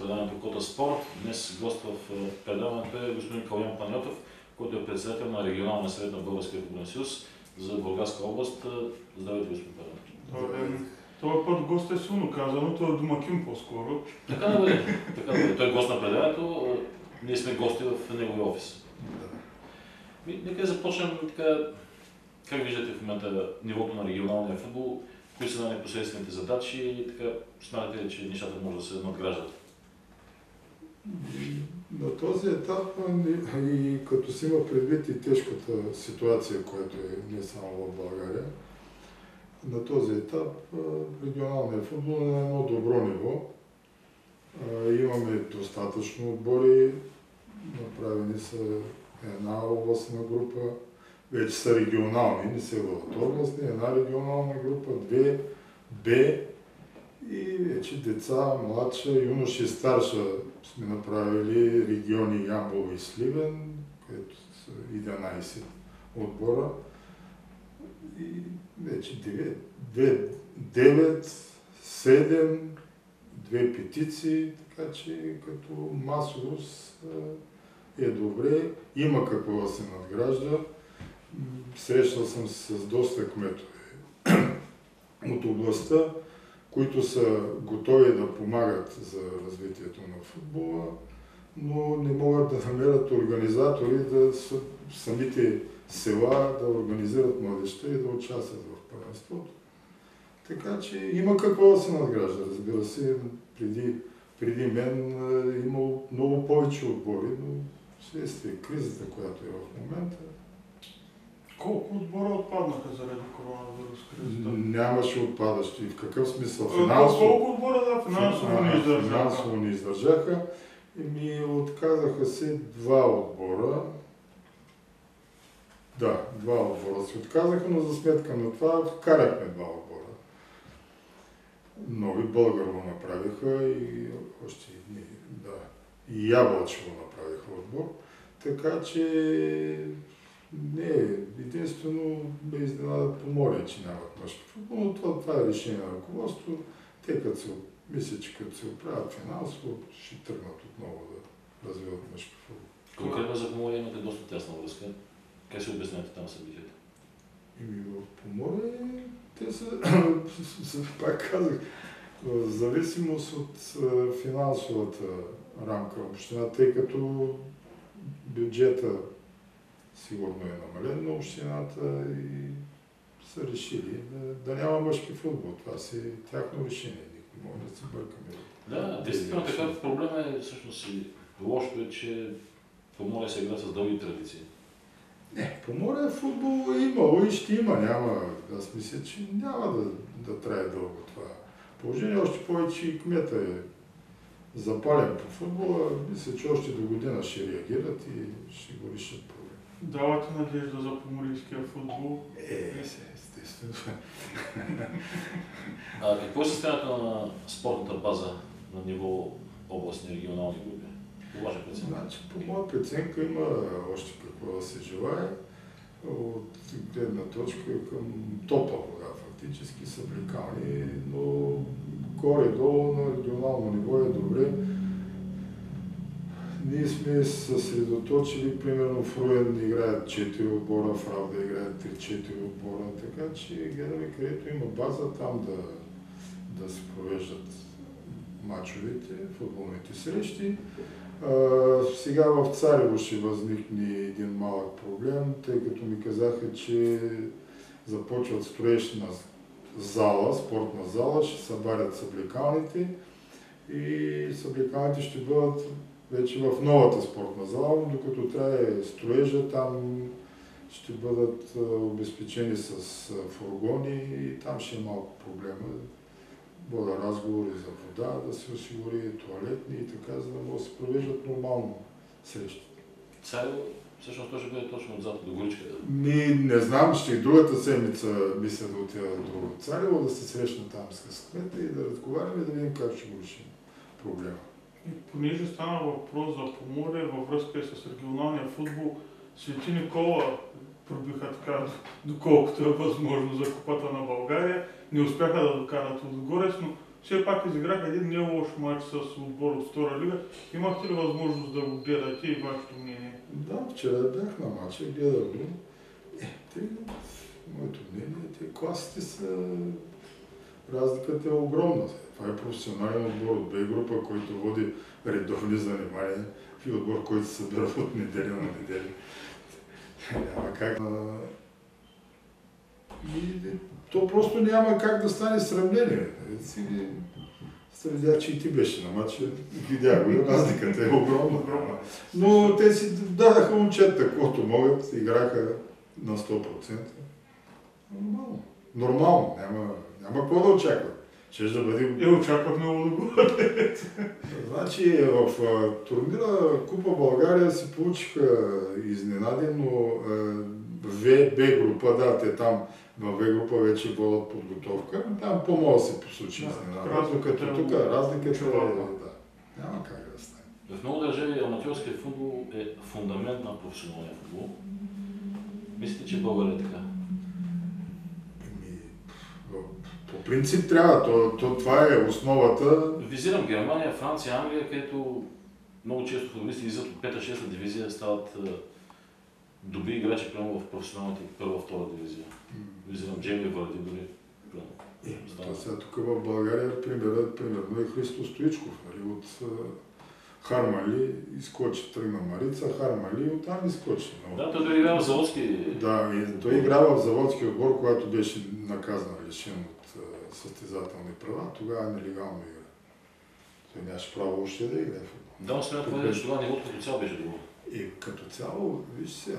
предаването Кота Спорт. Днес гост в предаването е господин Калян Панайотов, който е председател на регионалния съвет на Българския футболен съюз за Бургаска област. Здравейте, господин Панайотов. Това път гост е силно казано, той е домакин по-скоро. Така да бъде. Той е гост на предаването, ние сме гости в неговия офис. Нека да започнем така. Как виждате в момента нивото на регионалния футбол? Кои са непосредствените задачи и така смятате ли, че нещата може да се надграждат? На този етап, и като си има предвид и тежката ситуация, която е не само в България, на този етап регионалният футбол е на едно добро ниво. Имаме достатъчно отбори, направени са една областна група, вече са регионални, не се водят областни, една регионална група, две, Б и вече деца, младша, юноша и старша сме направили региони Ямбол и Сливен, където са 11 отбора и вече 9, 7, 2 петиции, така че като масовост е добре, има какво да се надгражда. Срещал съм се с доста кметове от областта, които са готови да помагат за развитието на футбола, но не могат да намерят организатори да самите села да организират младежта и да участват в първенството. Така че има какво да се надгражда. Разбира се, преди мен имало много повече отбори, но вследствие кризата, която е в момента. Колко отбора отпаднаха заради коронавирус кризата? Нямаше отпадащи. В какъв смисъл? Колко отбора финансово не издържаха? Отказаха се 2 отбора. Да, 2 отбора се отказаха, но за сметка на това вкарахме 2 отбора. Нови Българ го направиха и още и Ябълчево направиха отбор. Така че не, единствено ме изненадат Поморие, че нямат мъжки футбол, но това е решение на ръководство. Те мисля, че като се оправят финансово, ще тръгнат отново да развиват мъжки футбол. Конкретно за Поморие имате доста тясна връзка. Как се обяснявате там събитията? В Поморие те са, пак казах, в зависимост от финансовата рамка община, тъй като бюджета сигурно е намален на общината и са решили да няма мъжки футбол. Това си е тяхно решение. Никой може да се бъркаме. Да, действително така. Проблема е всъщност и лошото е, че Поморие се игра с дълги традиции. Не, Поморие футбол е имало и ще има. Аз мисля, че няма да трае дълго това положение. Още повече и кмета е запален по футбола. Мисля, че още до година ще реагират и ще го решат проблем. Давате надежда за поморийския футбол? Естествено. Какво е състоянието на спортната база на ниво областни и регионални групи? По ваша преценка? Значи, по моя преценка има още какво да се желае. От гледна точка към топла вода, фактически са блекални, но горе-долу на регионално ниво е добре. Ние сме съсредоточили, примерно в Руен играят 4 отбора, в Равда играят 3-4 отбора, така че гледаме където има база, там да се провеждат мачовете, футболните срещи. Сега в Царево ще възникне един малък проблем, тъй като ми казаха, че започват строеж на зала, спортна зала, ще събарят съблекалните и съблекалните ще бъдат вече в новата спортна зала, но докато трае строежа, там ще бъдат обезпечени с фургони и там ще е малко проблема. Вода разговори за вода, да се осигури туалетни и така, за да могат да се провеждат нормално срещи. Царево, всъщност то ще бъде точно отзад до горичката. Не знам, ще и другата седмица мисля да отида до Царево, да се срещна там с кмета и да разговаряме и да видим как ще го решим проблема. И понеже стана въпрос за Поморие във връзка с регионалния футбол, Свети Никола пробиха така, доколкото е възможно за Купата на България. Не успяха да докарат отгоре, но все пак изиграха един не лош матч с отбор от втора лига. Имахте ли възможност да го гледате и вашето мнение? Да, вчера бях на матча, гледах го. Моето мнение, те класите са... Разликата е огромна. Това е професионален отбор от Б група, който води редовни занимания и отбор, който се събира от неделя на неделя. Няма как. И то просто няма как да стане сравнение. Следях, че и ти беше на матча, видях го, разликата е огромна. Но те си дадаха момчета, каквото могат, играха на 100%. Нормално. Нормално, няма какво да очакват. Ще да бъде... Очакват много да бъде. Значи в турнира Купа България се получиха изненади, но Б група, да, те там в В група вече водят подготовка, там по-мало се посочи изненада, докато тук разликата е... Да, няма как да стане. В много държави аматьорският футбол е фундамент на професионалния футбол. Мислите, че България е така? По принцип трябва, това е основата. Визирам Германия, Франция, Англия, където много често футболисти излизат от 5-6 дивизия, стават добри играчи прямо в професионалната първа-втора дивизия. Визирам Джейми Варди дори. Сега тук в България примерно е Христо Стоичков, нали, от Хармали изкочи, тръгна Марица, Хармали и оттам изкочи. Да, той дори играва в Заводски. Да, и той играва в Заводски отбор, когато беше наказан, лишен от състезателни права, тогава нелегално игра. Той нямаше право още да играе в футбол. Да, но смятам, че това нивото като цяло беше добро. И като цяло, виж сега,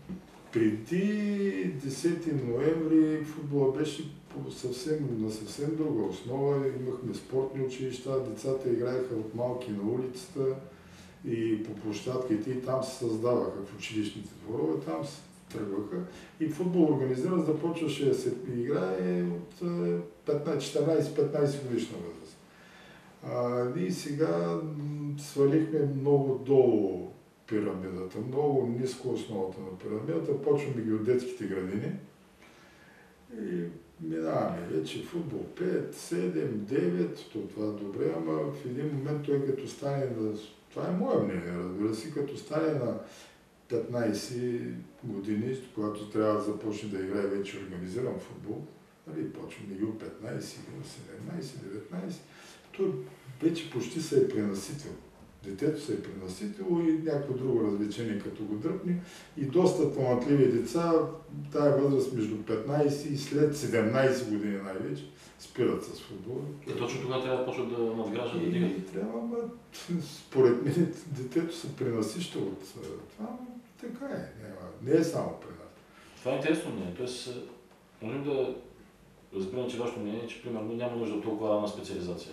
преди 10 ноември футбола беше на съвсем друга основа. Имахме спортни училища, децата играеха от малки на улицата и по площадките и там се създаваха в училищните дворове, там се тръгваха. И футбол организиран започваше да се играе от 14-15 годишна възраст. И сега свалихме много долу пирамидата, много ниско основата на пирамидата, почваме ги от детските градини и минаваме вече футбол 5, 7, 9, това добре, ама в един момент той като стане, това е мое мнение, разбира се, като стане на 15 години, когато трябва да започне да играе вече организиран футбол, нали, почваме ги от 15, 17, 19, той вече почти се е пренаситил. Детето се е пренаситило и някакво друго развлечение като го дръпне. И доста талантливи деца, тая възраст между 15 и след 17 години най-вече, спират с футбола. И точно тогава трябва да почват да надграждат, да дигат. И трябва, според мен, детето се пренасища от това, така е. Не е само при нас. Това е интересно мнение. Тоест, можем да разбирам, че вашето мнение е, че примерно няма нужда от толкова рана специализация.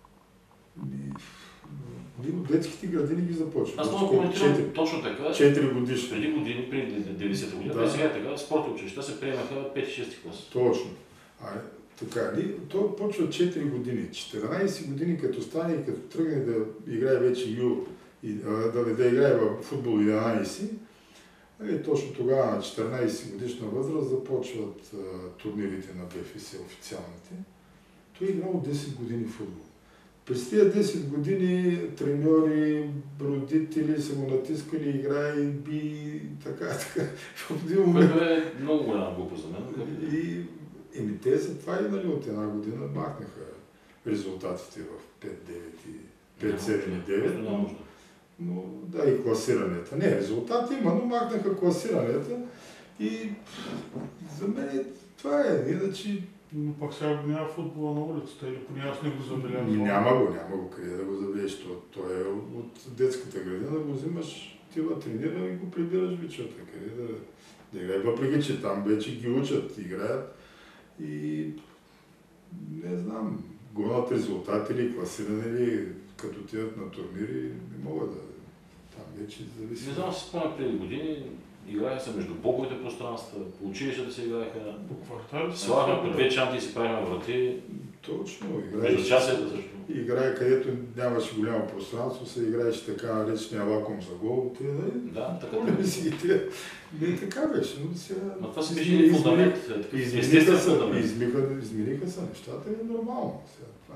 Ние от детските градини ги започваме. Аз много коментирам точно така. 4 годишни. Преди години, преди 90-та година, да. Сега е така, спортни училища се приемаха 5-6 клас. Точно. Така, той почва 4 години. 14 години като стане и като тръгне да играе вече да играе в футбол 11, точно тогава на 14 годишна възраст започват турнирите на БФС официалните. Той е играл 10 години футбол. През тези 10 години треньори, родители са го натискали, играе и би, така. В един момент... Това е много голяма глупост за мен. И те за това и нали, от една година махнаха резултатите в 5-9 и 5-7-9. Но да, и класиранията. Не, резултати има, но махнаха класиранията. И за мен това е. Иначе... Но пак сега няма футбола на улицата или поне аз не го забелязвам. Няма го къде да го забележиш. Той е от детската градина, го взимаш, тива тренира и го прибираш вечерта. Къде да играе. Въпреки, че там вече ги учат, играят и не знам, гонят резултати или класиране или като тият на турнири, не мога да... Там вече зависи. Не знам, си спомням преди години, играеха се между блоковите пространства, по училищата се играеха. По квартали. Слагахме по 2 чанти и си правихме врати. Точно, между часията също. Играе, където нямаше голямо пространство, се играеше така наречения лаком за гол. Да, така. Не така беше, но сега... Но това си беше фундамент, естествен фундамент. Измениха се нещата и е нормално. Сега това няма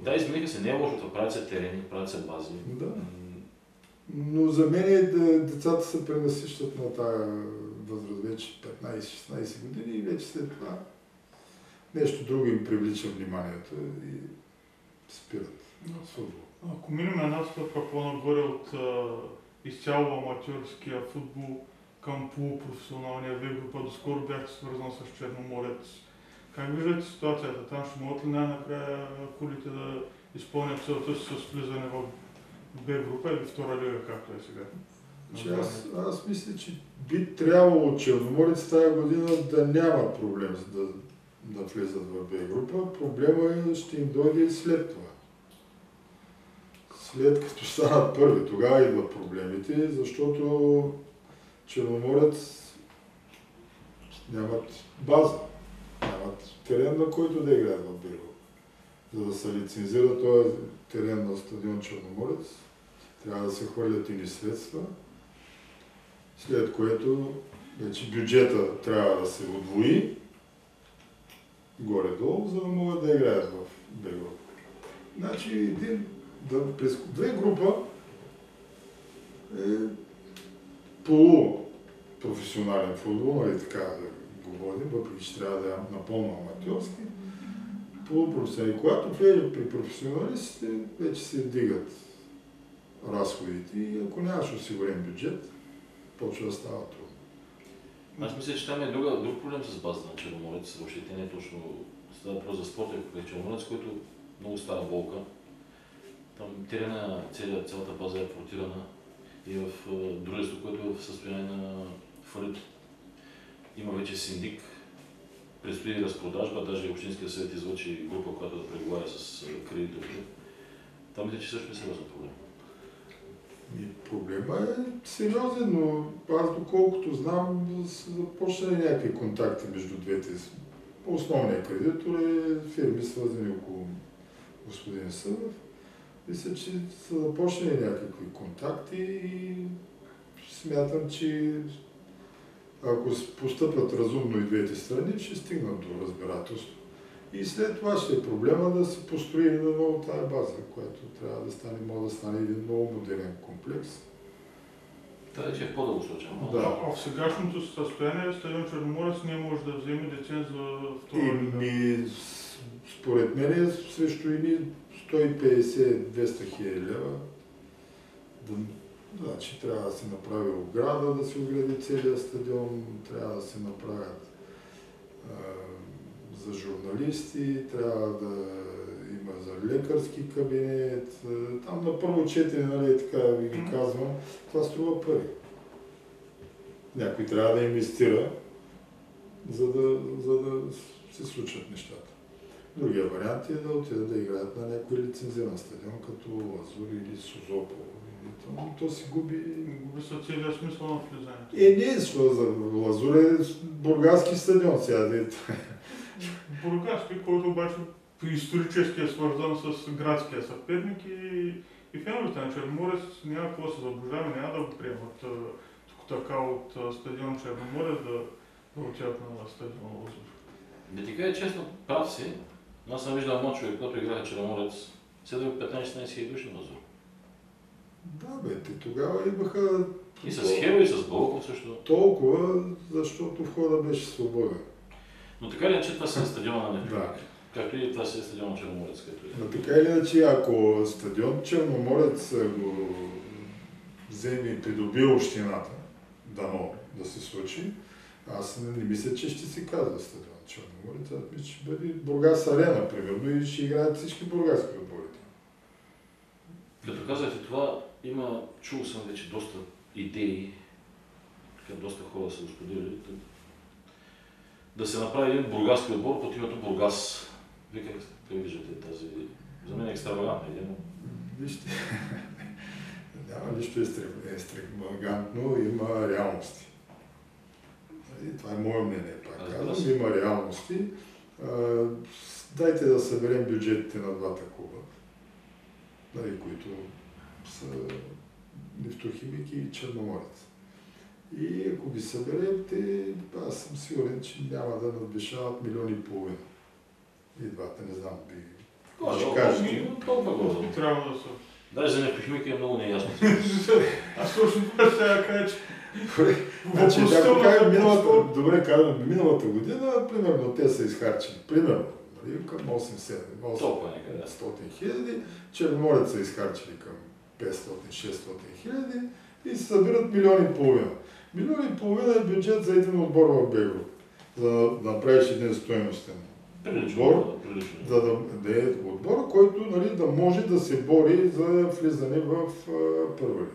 Да, измениха се, не е лошо, правят се терени, правят се бази. Да. Но за мен децата се пренасищат на тая възраст вече 15-16 години и вече след това нещо друго им привлича вниманието и спират с футбол. Ако минем една стъпка по-нагоре от изцяло аматьорския футбол към полупрофесионалния век група, доскоро бяхте свързан с Черноморец. Как виждате ситуацията? Там ще могат ли най-накрая кулите да изпълнят целта си с влизане в Б група или втора лига, както е сега? Аз мисля, че би трябвало Черноморец тази година да няма проблем да влезат в Б група. Проблема ще им дойде и след това. След като станат първи, тогава идват проблемите, защото Черноморец нямат база, нямат терен, на който да играят в Б група. За да се лицензира този терен на стадион Черноморец, трябва да се хвърлят ини средства, след което вече бюджета трябва да се удвои горе-долу, за да могат да играят в Б група. Значи през две група е полупрофесионален футбол, нали така да го водим, въпреки че трябва да е напълно аматьорски. Полупрофесионален. Когато влезе при професионалистите, вече се вдигат разходите и ако нямаш осигурен бюджет, почва да става трудно. Аз мисля, че там е друг проблем с базата на Черноморец. Въобще те не е точно става въпрос за спорта в Черноморец, който е много стара болка. Там терена, цялата база е проектирана и в дружество, което е в състояние на фалит. Има вече синдик, предстои разпродажба, даже Общинския съвет излъчи група, която да преговаря с кредиторите. Там мисля, че също е сериозен проблем. Проблема е сериозен, но аз доколкото знам, са започнали някакви контакти между двете. Основният кредитор е фирми, свързани около господин Съдов. Мисля, че са започнали някакви контакти и смятам, че ако постъпят разумно и двете страни, ще стигнат до разбирателство. И след това ще е проблема да се построи наново тая база, която трябва да стане, може да стане един много модерен комплекс. Това вече е по-дългосрочен. Да. А в сегашното състояние стадион Черноморец не може да вземе лиценз за втора лига? Според мен срещу едни 150-200 хиляди лева, значи трябва да се направи ограда, да се огради целият стадион, трябва да се направят за журналисти, трябва да има за лекарски кабинет. Там на първо четене, нали, така ви ги казвам, това струва пари. Някой трябва да инвестира, за да се случат нещата. Другия вариант е да отидат да играят на някой лицензиран стадион, като Лазур или Созопол. То си губи... Губи се целият смисъл на влизането. Не, защото за Лазур е бургаски стадион сега. Бургаски, който обаче исторически е свързан с градския съперник и феновете на Черноморец няма какво да се заблуждаваме, няма да го приемат тук така от стадион Черноморец да отидат на стадион Лазур. Да ти кажа честно, прав си. Аз съм виждал едно човек, който играе Черноморец, седва 15-16 хиляди души на Лазур. Да, бе, те тогава имаха... И с Херо, и с Болков също. Толкова, защото входа беше свободен. Но така или иначе това си е стадиона на Нефтек. Да. Както и това си е стадион на Черноморец. Но така или иначе, ако стадион Черноморец го вземе и придоби общината, дано да се случи, аз не мисля, че ще се казва стадион Черноморец, аз мисля, че ще бъде Бургас Арена, примерно, и ще играят всички бургаски отбори. Като казахте това, чул съм вече доста идеи, доста хора са го споделили, да се направи един бургаски отбор под името Бургас. Вие как виждате тази... За мен е екстравагантна идея. Вижте, няма нищо екстравагантно, има реалности. Това е мое мнение, пак казвам. Има реалности. Дайте да съберем бюджетите на двата клуба, които са Нефтохимик и Черноморец. И ако ги съберем, аз съм сигурен, че няма да надвишават 1,5 милиона. И двата, не знам, ще кажете. толкова горе. Трябва да са. Даже за Нефтохимика е много неясно. Аз точно това ще я кажа, че Значи, добре казвам, миналата година, примерно, те са изхарчили, примерно, към 800 хиляди, Черноморец са изхарчили към 500-600 хиляди и се събират 1,5 милиона. 1,5 милиона е бюджет за един отбор в Бегро, за да направиш един стойностен отбор, да е отбор, който да може да се бори за влизане в първа лига.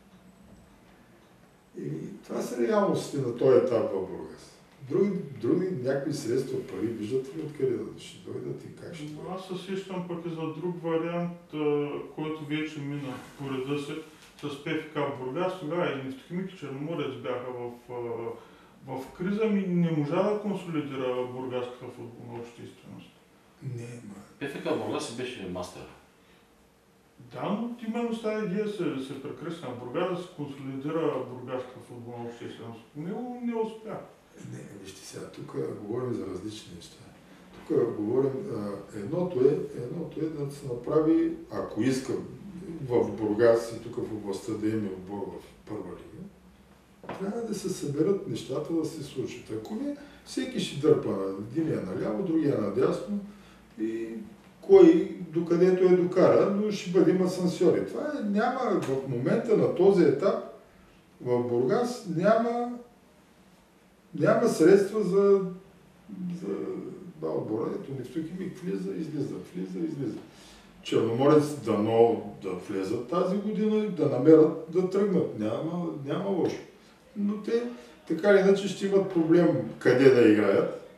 И това са реалностите на този етап в Бургас. Други някакви средства, пари, виждат ли откъде ще дойдат и как ще дойдат? Аз се сещам пък и за друг вариант, който вече мина по реда си с ПФК Бургас. Тогава и Нефтохимик и Черноморец бяха в криза, не можа да консолидира бургаската футболна общественост. Не, ПФК Бургас беше мастер. Да, но именно с тази идея се прекръсна Бургас да се консолидира бургаската футболна общественост. Не успя. Не, вижте сега, тук говорим за различни неща. Тук говорим, едното е да се направи, ако иска в Бургас и тук в областта да има отбор в първа лига, трябва да се съберат нещата да се случат. Ако не, всеки ще дърпа единия наляво, другия надясно и кой докъдето е докара, но ще бъдем асансьори. Това няма в момента на този етап в Бургас няма средства за два отбора. Ето Нефтохимик влиза, излиза. Черноморец дано да влезат тази година и да намерят да тръгнат. Няма лошо. Но те така или иначе ще имат проблем къде да играят.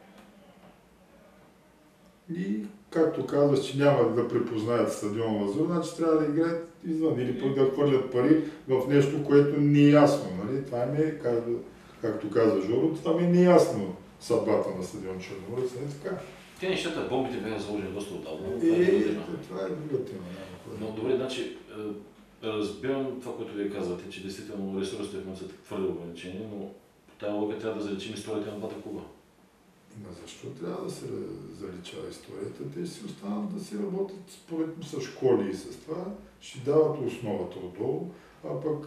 И както казваш, че няма да припознаят стадион Лазур, значи трябва да играят извън или пък да хвърлят пари в нещо, което не е ясно. Нали? Това както каза Жоро, това ми е неясно съдбата на стадион Черноморец, не така. Те нещата, бомбите бяха заложени доста отдавна. Това е друга тема. Но добре, значи, разбирам това, което вие казвате, че действително ресурсите в момента са твърде ограничени, но по тази логика трябва да заличим историята на двата клуба. Защо трябва да се заличава историята? Те ще си останат да си работят според с школи и с това, ще дават основата отдолу, а пък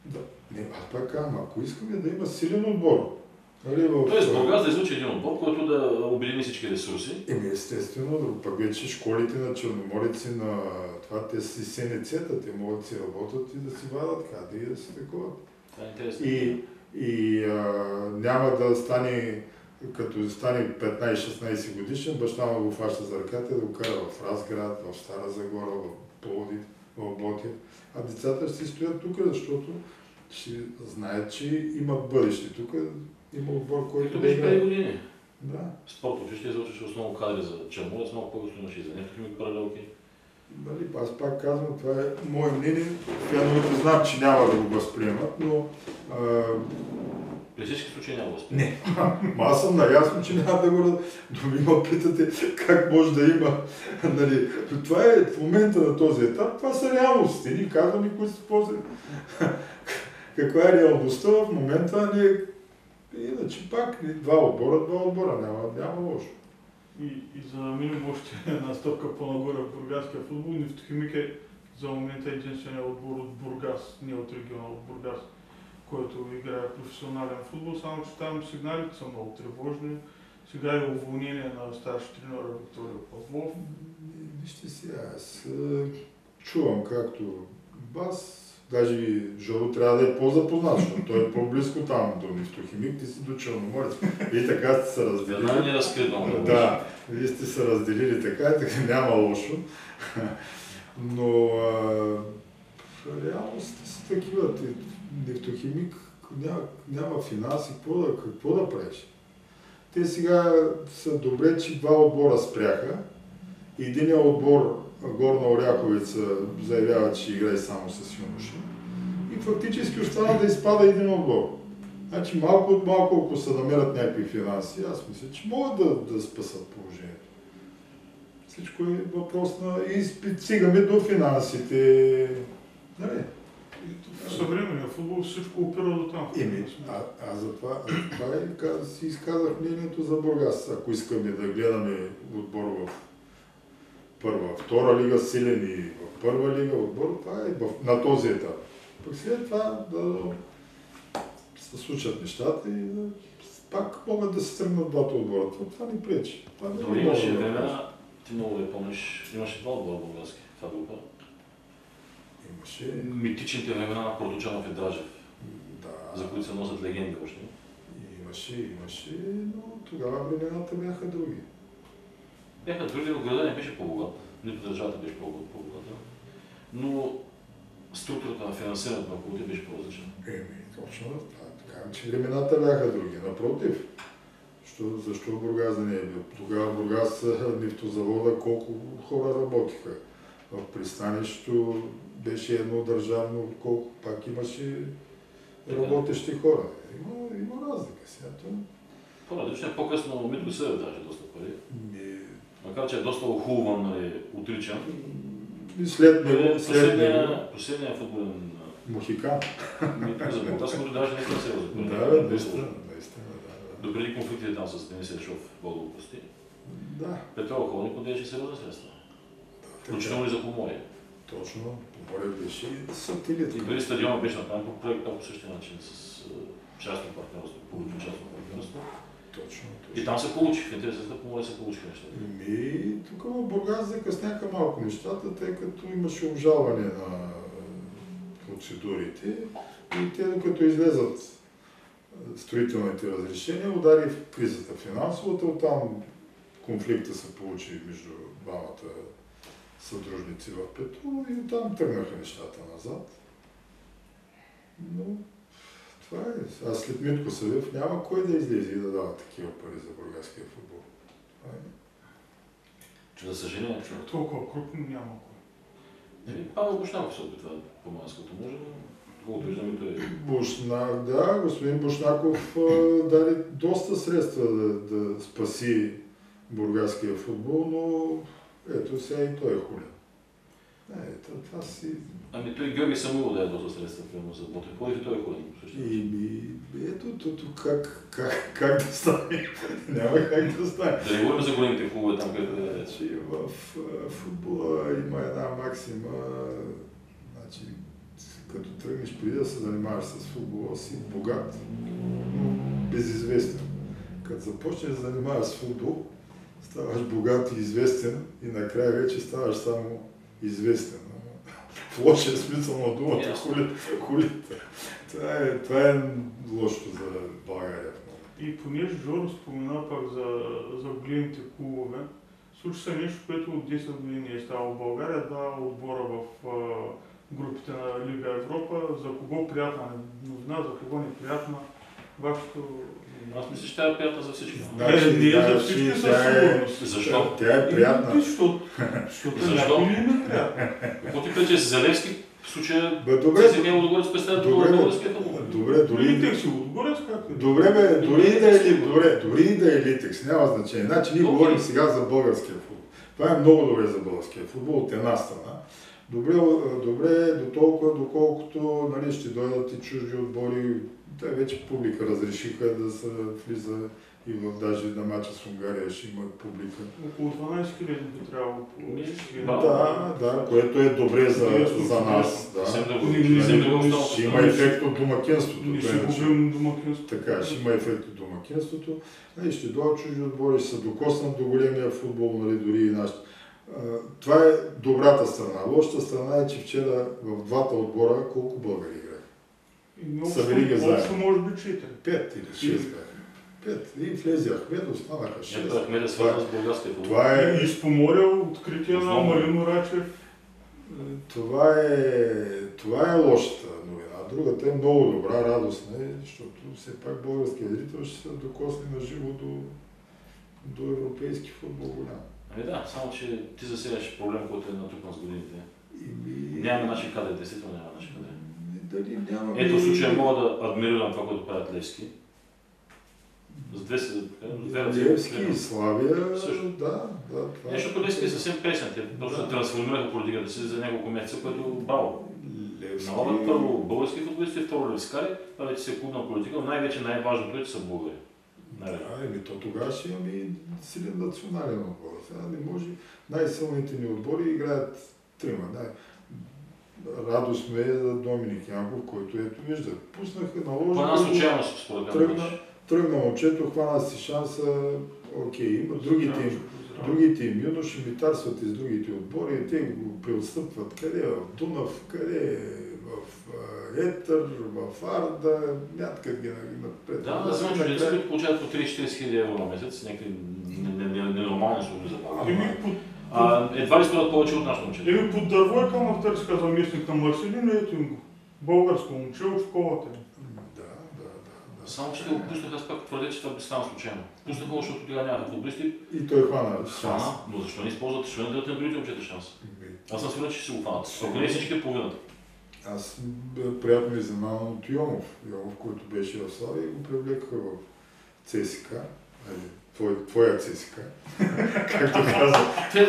ако искаме да има силен отбор. Тоест Бургас да излучи един отбор, който да обедини всички ресурси. Естествено, пък вече школите на Черномореци, на това, те си СНЦ-та, те могат да си работят и да си вадат кади и да си таковат. Това е интересно. И няма да стане, като стане 15-16 годишен, баща му го фаща за ръката и да го кара в Разград, в Стара Загора, в Пловдив, в Ботев. А децата ще си стоят тук, защото ще знаят, че имат бъдеще тук. Има отбор, който беше 5 години. Да. Спорт училище излъчваше основно кадри за Черноморец, много по-голямо имаше и за Нефтохимик паралелки. Аз пак казвам, това е мое мнение. Феновете знам, че няма да го възприемат, но... При всички случаи няма да възприемат. Не, аз съм наясно, че няма да го... Но питате как може да има... Нали, това е в момента на този етап, това са реалности. Ни казваме, които са после... Каква е реалността в момента, не... Иначе пак два отбора, няма лошо. И за да минем още една стъпка по-нагоре в бургаския футбол, Нефтохимик е за момента единственият отбор от Бургас, не от региона от Бургас, който играе професионален футбол, само че там сигналите са много тревожни. Сега е уволнение на старши треньора Виктория Павлов. Вижте сега, аз чувам както бас, даже Жоро трябва да е по-запознат, защото той е по-близко там до Нефтохимик, ти си до Черноморец. И така сте се разделили. Да, не разкривам. Да, вие сте се разделили така, няма лошо. Но реалностите са такива. Нефтохимик няма финанси, какво да правиш? Те сега са добре, че два отбора спряха. Единият отбор, Горна Оряховица, заявява, че играе само с юноши. И фактически остана да изпада един отбор. Значи малко от малко, ако се намерят някакви финанси, аз мисля, че могат да спасат положението. Всичко е въпрос на... И стигаме до финансите. Нали? В съвременния футбол всичко опира до там. Аз затова си изказах мнението за Бургас. Ако искаме да гледаме отбор първа, втора лига силен и в първа лига отбор, това е на този етап. Пък след това да се случат нещата и пак могат да се тръгнат двата отбора. Това ни пречи. Дори имаше времена, ти много да помниш, имаше два отбора български в тази група. Имаше... Митичните времена на Проточанов и Дражев, Да. за които се носят легенди още. Имаше, но тогава времената бяха други. Бяха други, но града не беше по-богат, нито държавата беше по-богата, но структурата на финансирането на клубите беше по-различна. Точно така, че времената бяха други. Напротив, защо Бургас да не е бил? Тогава Бургас нефтозавода, колко хора работиха. В пристанището беше едно държавно, колко пак имаше работещи хора. Има разлика сега. По-различно, по-късно Митко Съдев даже доста пари. Макар че е доста охулван, нали, отричан. И след него, последния футболен Мохикан. Митко за Бургас, който даже не се разпределил. Да, наистина. Допреди конфликтите там с Денис Ешов, Бог го прости. Да. Петрол Холник отделяше сериозни средства. Включително и за Поморие. Точно, Поморие беше сателит. И дори стадиона беше направен по проект по същия начин с частно партньорство, публично-частно партньорство. Точно. И там се получи, в интересите на Поморие се получиха нещата. Тук в Бургас закъсняха малко нещата, тъй като имаше обжалване на процедурите и те докато излезат строителните разрешения, удари в кризата финансовата, оттам конфликта се получи между двамата съдружници в Петрол и оттам тръгнаха нещата назад. Но това е. А след Митко Съдев няма кой да излезе и да дава такива пари за бургаския футбол. Това е. За съжаление, човек. Толкова крупно няма кой. Павел Бушнаков се опитва по-малското може, но колкото виждаме той е. Бушнак, да, господин Бушнаков даде доста средства да спаси бургаския футбол, но ето сега и той е хулен. Това си... Ами той Георги Самуил даде доста средства, примерно за Ботев. Ходих и той е хулен. Ето как да стане? Няма как да стане. Да не говорим за големите клубове там, където е. В футбола има една максима, значи, като тръгнеш преди да се занимаваш с футбола, си богат, но безизвестен. Като започнеш да занимаваш с футбол, ставаш богат и известен и накрая вече ставаш само известен. В лошия смисъл на думата хулите. Това е лошото за България. И понеже Жоро спомена пак за големите клубове, случи се нещо, което от 10 години е ставало в България, два отбора в групите на Лига Европа. За кого приятна новина, за кого неприятна? Вашето... Аз мисля, че тя е приятна за всички. Не е за всички със сигурност. Защо? Тя е приятна. Защото някой не е приятна. Какво ти кажа, Зелевски в случая Добре, не Лудогорец представя на българския футбол. Добре, Литекс и Лудогорец как е? Добре, дори и да е Литекс, няма значение. Значи ние говорим сега за българския футбол. Това е много добре за българския футбол от една страна. Добре до толкова, доколкото нали, ще дойдат и чужди отбори. Те вече публика разрешиха да се влиза и даже на мача с Унгария ще има публика. Около 12 000 би трябвало по Да, което е добре за нас. Ще има ефект от домакинството. Не ще губим домакинството. Така, ще има ефект от домакинството. Ще дойдат чужди отбори, ще се докоснат до големия футбол, нали, дори и нашите. Това е добрата страна. Лошата страна е, че вчера в двата отбора колко българи играха? Събери ги заедно. Общо може би 4. 5 или 6 бяха. 5. И влезе Ахмед, останаха 6. Ахмед е свързан с българския футбол. Това е... И с Поморие, откритие на Марино Рачев. Това е лошата новина. Другата е много добра, радостна, защото все пак българският зрител ще се докосне на живо до европейски футбол голям. Ами да, само че ти засягаш проблем, който е натрупан с годините. Няма наши кадри, действително няма наши кадри. Ето в случая мога да адмирирам това, което правят Левски. С две Левски и Славия, също. Да. Защото Левски е съвсем пресен. Те просто трансформираха политиката си за няколко месеца, което браво. Налагат първо български футболисти, второ левскари, това вече се е клубна политика, но най-вече най-важното е, че са българи. То тогава ще имаме и силен национален отбор. Сега не може. Най-силните ни отбори играят трима. Радостно е за Доминик Янков, който ето вижда. Пуснаха, наложиха. Това е случайност, според мен. Тръгна момчето, хвана си шанса, окей, има другите им юноши митарстват из другите отбори, те го преотстъпват къде в Дунав, къде в Етър, в Арда, някъде ги напред. Да, знам, че деца, които получават по 30-40 хиляди евро на месец, някакви ненормални служби за това. Едва ли стоят повече от нашото момче. Под дърво е камъктърска заместник на Марселин, ето им го. Българско момче от школата им. Само че те го пуснаха, аз пак твърдя, че това би стана случайно. Пуснаха, защото тогава няма футболисти. И той хвана шанс. Но защо не използват, защо не дадат на другите момчета шанс? Аз съм сигурен, че ще се го хванат. Ако не всички половината. Аз приятно ми изненадан от Йомов, който беше в Славия и го привлекаха в ЦСКА. Твоя ЦСКА, както каза.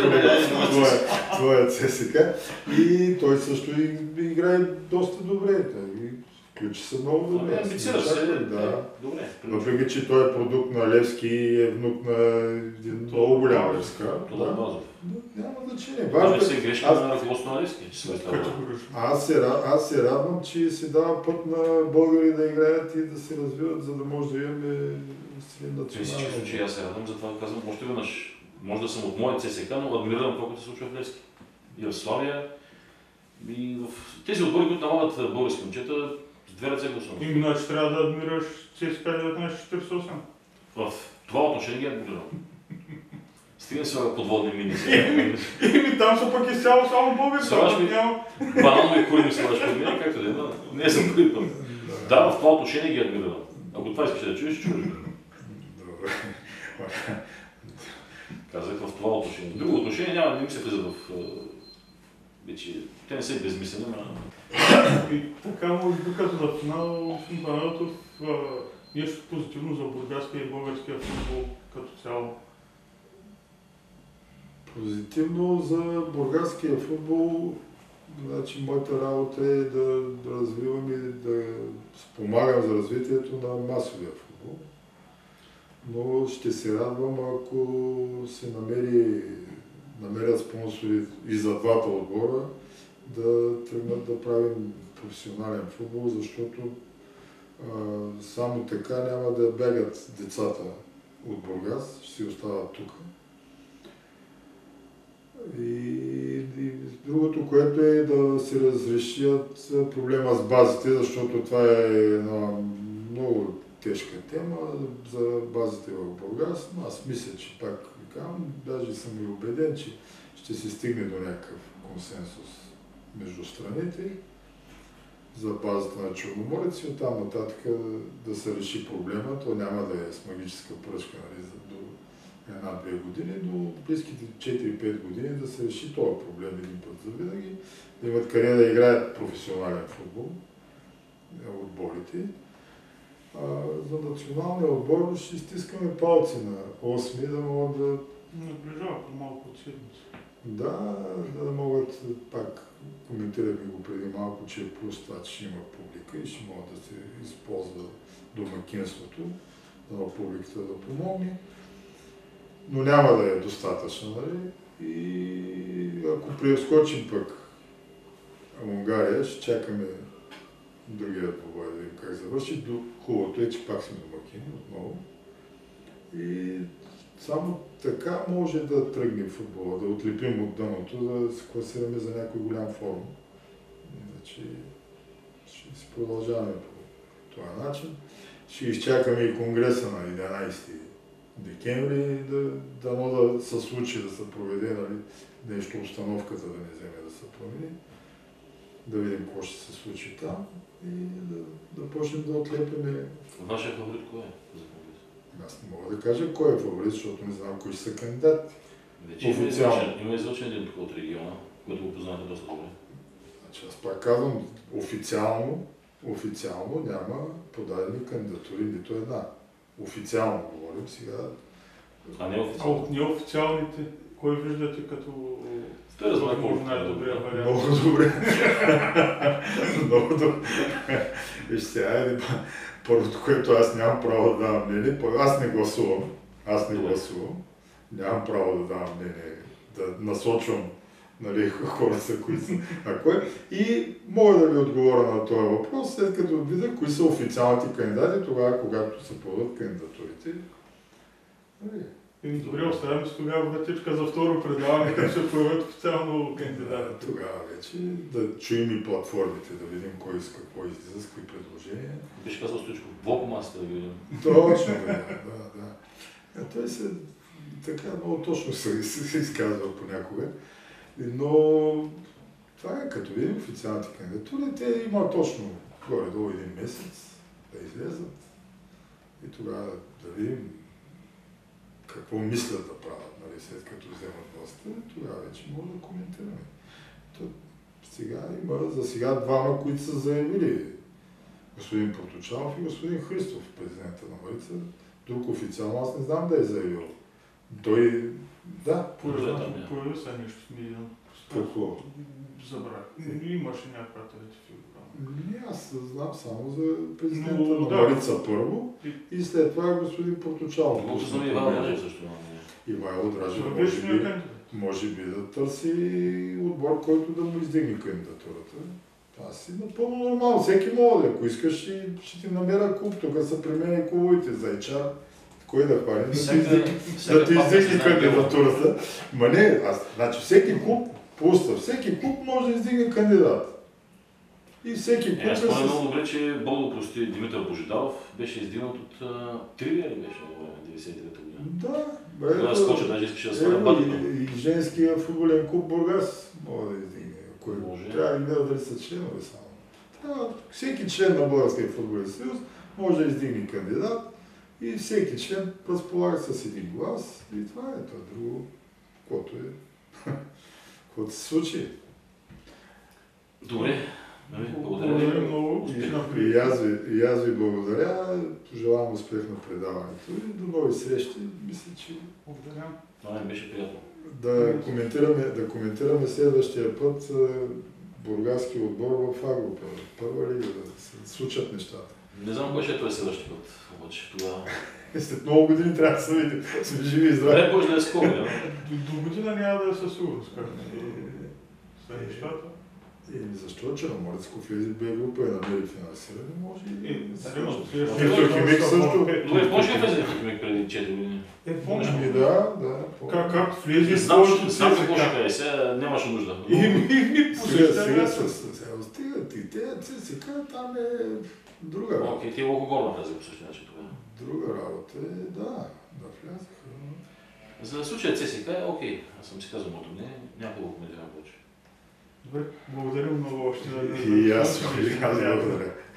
Твоя ЦСКА. И той също играе доста добре. Ключи са много добре. Амбицираш се. Да. Добре. Въпреки, че той е продукт на Левски и е внук на един много голям Левска. Това е базов. Няма значение. Важно се грешка на ръководството на Левски. Аз се радвам, че се дава път на българи да играят и да се развиват, за да може да имаме силен национален. В всички случаи аз се радвам, затова казвам още веднъж. Може да съм от моя ЦСКА, но адмирирам това, което се случва в Левски. И в Славия, и в тези отбори, които налагат български момчета, с две ръце го съм. Иначе трябва да адмираш ЦСКА 1948. В това отношение ги адмирирам. Стига се подводни мини. Там са пък изцяло само български. Бананови корени слагаш под мен, както да е, не съм първи път. Да, в това отношение ги адмирирам. Ако това искаш да чуеш, чуеш. Добре. Казах в това отношение. В друго отношение няма да ми се влиза в... Вече, те не са безмислени, И така, може би като на финал, Панайотов, нещо позитивно за бургаския и българския футбол като цяло. Позитивно за бургаския футбол, значи моята работа е да развивам и да спомагам за развитието на масовия футбол. Но ще се радвам, ако се намерят спонсори и за двата отбора, да тръгнат да правим професионален футбол, защото само така няма да бягат децата от Бургас, ще си остават тук. И другото, което е да се разрешат проблема с базите, защото това е една много тежка тема за базите в Бургас, но аз мисля, че пак казвам, даже съм и убеден, че ще се стигне до някакъв консенсус между страните за базата на Черноморец и оттам нататък да се реши проблема. То няма да е с магическа пръчка, нали, до една-две години, но в близките 4-5 години да се реши този проблем един път за винаги, да имат къде да играят професионален футбол отборите. За националния отбор ще стискаме палци на 8 да могат да... Наближава по-малко от седмица. Да могат, пак коментирахме го преди малко, че е плюс това, че има публика и ще могат да се използва домакинството, за публиката да помогне. Но няма да е достатъчно, нали? И ако прескочим пък Унгария, ще чакаме другия двубой да видим как завърши. Хубавото е, че пак сме домакини отново. И само така може да тръгне футбола, да отлепим от дъното, да се класираме за някой голям форум. Иначе ще си продължаваме по този начин. Ще изчакаме и конгреса на 11 декември, да се случи, да се проведе, нали, нещо обстановката да не вземе да се промени. Да видим какво ще се случи там и да почнем да отлепяме. Вашия фаворит кой е за конгрес? Аз не мога да кажа кой е фаворит, защото не знам кои са кандидати. Вече официално. Има излъчен един тук от региона, който го познавате доста добре. Значи аз пак казвам, официално няма подадени кандидатури, нито една. Официално говорим сега. А не официално? А от неофициалните, кой виждате като... Той разбира най-добрия вариант? Много добре. Много добре. Вижте, айде Първото, което аз нямам право да давам мнение, аз не гласувам. Нямам право да давам мнение, да насочвам, нали, хората, които са. И мога да ви отговоря на този въпрос, след като видя кои са официалните кандидати, тогава, когато се подадат кандидатурите. Нали. Добре, оставям си тогава вратичка за второ предаване, като ще появят официално кандидати. Тогава вече да чуем и платформите, да видим кой с какво излиза, с какви предложения. Беше казал Стоичко, блокмастер да ги видим. Точно, да. Той се така много точно се изказва понякога. Но това е, като видим официалните кандидатури, те има точно горе-долу един месец да излезат и тогава да видим какво мислят да правят, нали, след като вземат властта, тогава вече може да коментираме. Сега има за сега двама, които са заявили, господин Проточалов и господин Христов, президента на Марица. Друг официално аз не знам да е заявил. Той, да. Появи се нещо с Милиан. Какво? Забрах. Имаше някаква трета фигура. Не, аз знам само за президента на Марица първо и след това господин Проточалов. Може да знам Ивайло Дражев също. Ивайло Дражев може би да търси отбор, който да му издигне кандидатурата. Това си напълно нормално. Всеки може, ако искаш, ще ти намеря клуб. Тук са при мен и клубовите за HR. Кой да хване? Да ти издигне кандидатурата. Ма не, значи всеки клуб пуста. Всеки клуб може да издигне кандидат. И всеки клуб аз спомням много добре, че Бог да прости Димитър Божидаров беше издигнат от Тривия ли беше в 99-та година? Да. Тогава скоча, даже искаше да стане батъка. И женския футболен клуб Бургас може да издигне. Трябва да гледа дали са членове само. Всеки член на Българския футболен съюз може да издигне кандидат и всеки член разполага с един глас и това е това друго, което се случи. Добре. Благодаря много. И аз ви благодаря. Пожелавам успех на предаването и до нови срещи. Мисля, че това ми беше приятно. Да коментираме следващия път бургаски отбор в Агропа. Първа лига да се случат нещата. Не знам кой ще е този следващия път, обаче тогава. След много години трябва да се видим. Сме живи и здрави. Не, може да е скоро, да. До година няма да е със сигурност, как след нещата. Защо Черноморец влезе в Б група и намери финансиране, може и... Нефтохимик също. Добре, помниш ли влезе Нефтохимик преди 4 години? Помниш ми, да. Как влезе в Знам какво ще кажа, сега нямаше нужда. Сега стига ти, те ЦСК там е друга работа. Окей, ти Локогорна влезе по същия начин тогава. Друга работа е, да влязаха. За случая ЦСК е окей, аз съм си казал моето мнение, няма да го коментирам повече. Добре, благодаря много още. И аз благодаря.